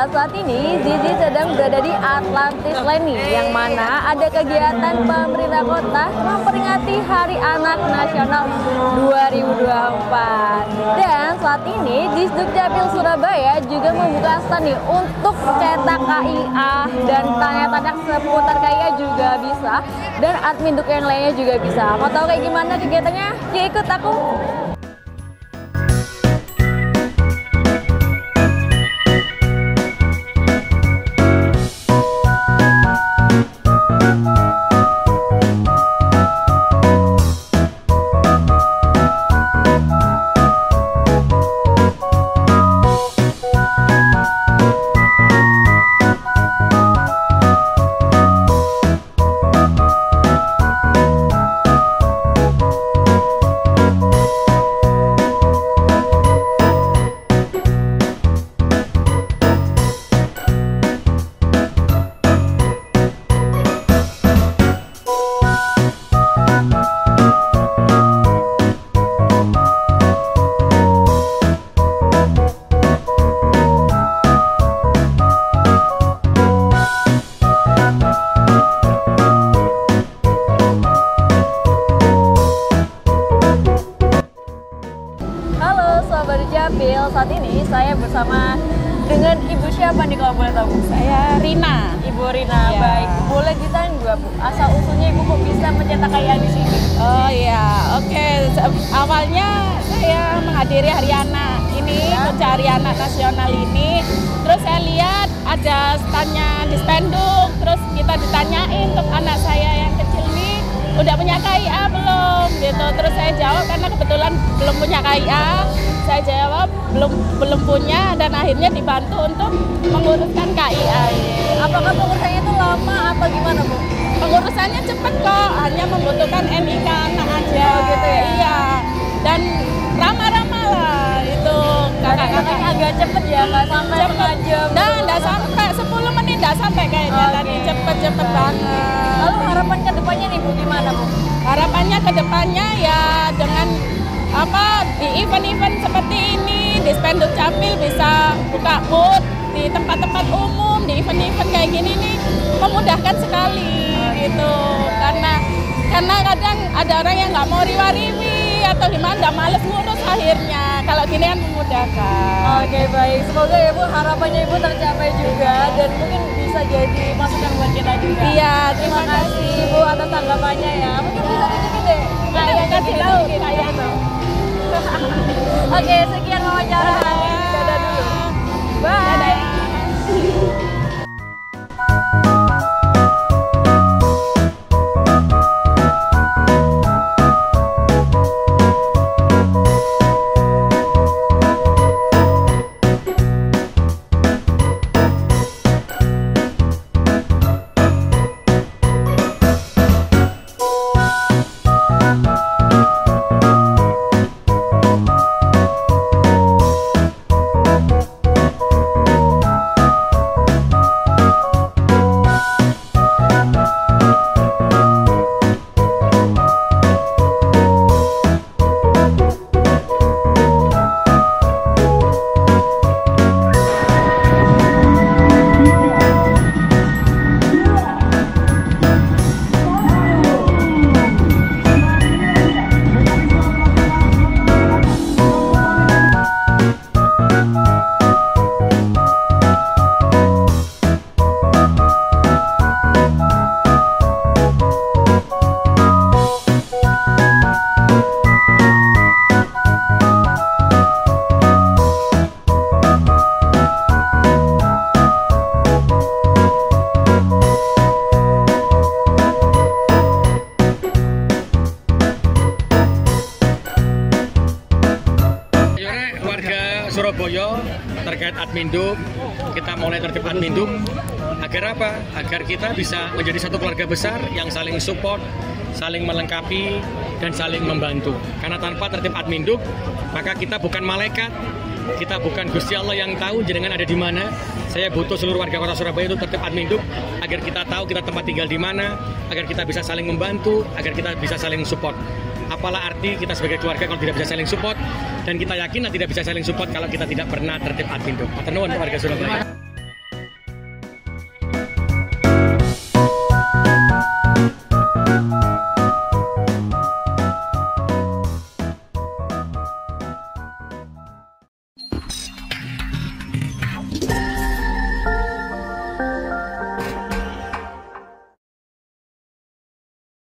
Ya, saat ini Zizi sedang berada di Atlantis Leni, yang mana ada kegiatan pemerintah kota memperingati Hari Anak Nasional 2024. Dan saat ini di Dukcapil Surabaya juga membuka stand nih untuk cetak KIA dan tanya-tanya seputar KIA juga bisa, dan admin Duk yang lainnya juga bisa. Mau tahu kayak gimana kegiatannya? Yuk ikut aku. Dukcapil, saat ini saya bersama dengan Ibu siapa nih kalau boleh tahu? Saya Rina. Ibu Rina, ya. Baik. Boleh ceritain nggak Bu, asal usulnya Ibu kok bisa mencetak KIA di sini? Oh iya, oke. Awalnya saya menghadiri Hari Anak ini, mencari anak nasional ini. Terus saya lihat ada standnya di Spenduk. Terus kita ditanyain untuk anak saya yang kecil ini udah punya KIA belum gitu. Terus saya jawab karena kebetulan belum punya KIA. Saya jawab belum punya, dan akhirnya dibantu untuk menguruskan KIA. Apakah pengurusannya itu lama atau gimana Bu? Pengurusannya cepat kok, hanya membutuhkan NIK anak aja. Oh, gitu ya? Iya, dan ramah-ramah lah itu kakak-kakaknya. Agak cepet ya, nggak sampai setengah jam. Nah, nggak sampai 10 menit, nggak sampai kayaknya. Tadi cepet-cepet banget. Lalu harapan kedepannya nih Bu, gimana Bu? Harapannya kedepannya ya dengan di event-event seperti ini, di Spenduk Capil bisa buka booth di tempat-tempat umum, di event-event kayak gini nih memudahkan sekali gitu. Karena kadang ada orang yang nggak mau riwa-riwi atau gimana, nggak males ngurus akhirnya. Kalau gini kan memudahkan. Oke, baik. Semoga ya Bu harapannya Ibu tercapai juga, dan mungkin bisa jadi masukan buat kita juga. Iya, terima kasih Ibu atas tanggapannya ya. Mungkin bisa tunjukin deh. Saya kasih tahu kayak itu. Oke, sekian wawancara hari ini. Dadah dulu. Bye. Dadah. Surabaya terkait Adminduk, kita mulai tertib Adminduk agar apa? Agar kita bisa menjadi satu keluarga besar yang saling support, saling melengkapi, dan saling membantu. Karena tanpa tertib Adminduk, maka kita bukan malaikat, kita bukan Gusti Allah yang tahu jenengan ada di mana. Saya butuh seluruh warga kota Surabaya itu tertib Adminduk agar kita tahu kita tempat tinggal di mana, agar kita bisa saling membantu, agar kita bisa saling support. Apalah arti kita sebagai keluarga kalau tidak bisa saling support, dan kita yakin tidak bisa saling support kalau kita tidak pernah tertib Adminduk. Matur nuwun warga Surabaya.